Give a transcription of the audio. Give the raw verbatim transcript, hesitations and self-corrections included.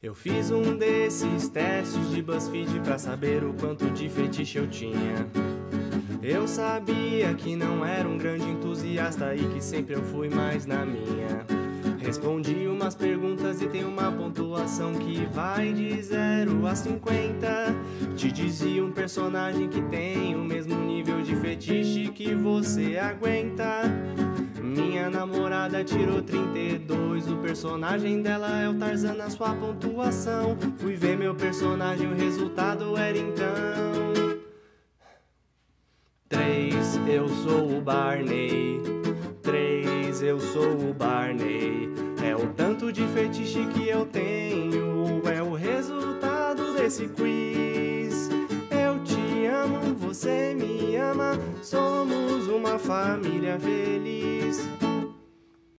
Eu fiz um desses testes de BuzzFeed pra saber o quanto de fetiche eu tinha. Eu sabia que não era um grande entusiasta e que sempre eu fui mais na minha. Respondi umas perguntas e tem uma pontuação que vai de zero a cinquenta. Te dizia um personagem que tem o mesmo nível de fetiche que você aguenta. Minha namorada tirou trinta e dois, o personagem dela é o Tarzan na sua pontuação. Fui ver meu personagem, o resultado era então três, eu sou o Barney. Três, eu sou o Barney. É o tanto de fetiche que eu tenho, é o resultado desse quiz. Eu te amo, você me ama, somos uma família feliz.